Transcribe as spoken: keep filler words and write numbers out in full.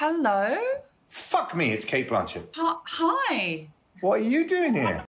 Hello? Fuck me, it's Cate Blanchett. Hi. What are you doing here?